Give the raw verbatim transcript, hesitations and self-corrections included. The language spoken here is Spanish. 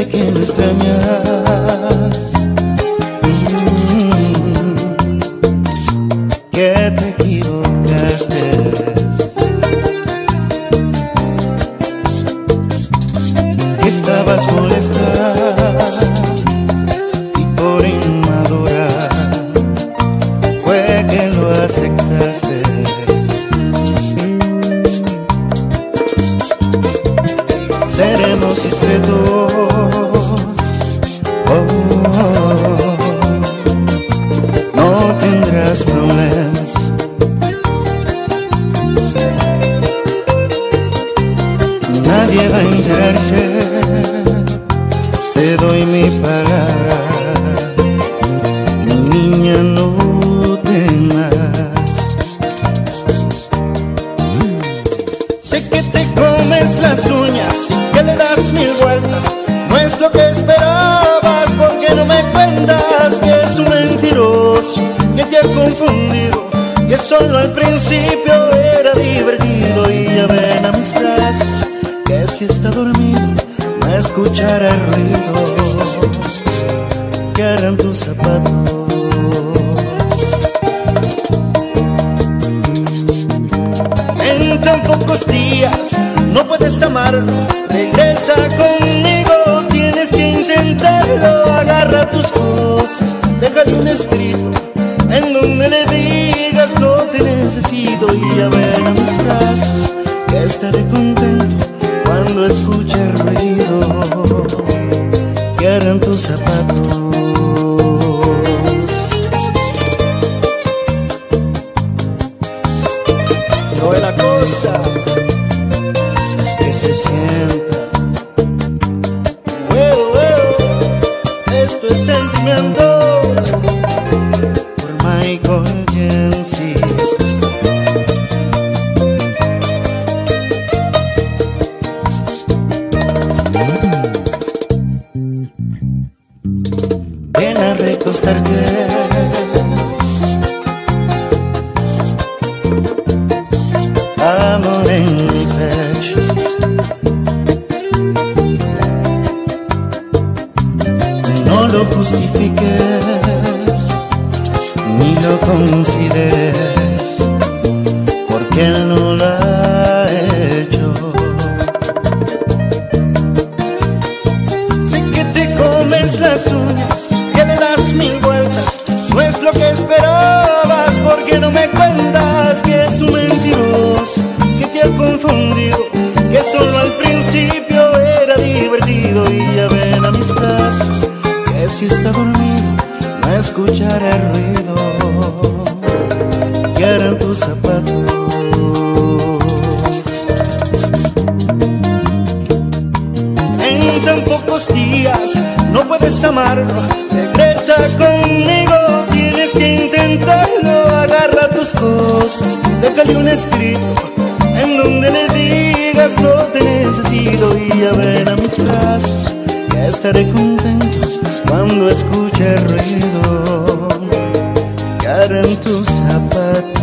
sé que me extrañas, mm, que te equivocaste. Estabas molesta y por inmadura fue que lo aceptaste. Seremos discretos, oh, no tendrás problemas. Nadie va a enterarse, te doy mi palabra, mi niña, no temas. Sé que te comes las uñas y que le das mil vueltas, no es lo que esperabas, porque no me cuentas que es un mentiroso, que te ha confundido, que solo al principio era divertido. Y ya ven a mis brazos, que si está dormido no escuchará el ruido que harán tus zapatos. En tan pocos días no puedes amarlo, regresa conmigo, tienes que intentarlo. Agarra tus cosas, déjale un escrito en donde le digas no te necesito. Y ya ven a mis brazos, que estaré contento cuando escuche el ruido que harán tus zapatos. Joel Acosta, que se sienta. Huevo, huevo, esto es sentimiento. Por Michael Jensi. Ven a recostarte, amor en mi pecho. No lo justifiques ni lo consideres, porque él no lo ha hecho. Sé que te comes las uñas, que le das mil vueltas, no es lo que esperabas, porque no me cuentas que es un mentiroso, que te ha confundido, que solo al principio era divertido. Y ya ven a mis brazos, que si está dormido no escuchará el ruido que harán tus zapatos. En tan pocos días no puedes amarlo, regresa conmigo, tienes que intentarlo. Agarra tus cosas, déjale un escrito en donde le digas no te necesito. Y ya ven a mis brazos, que estaré contento cuando escuche el ruido que harán tus zapatos.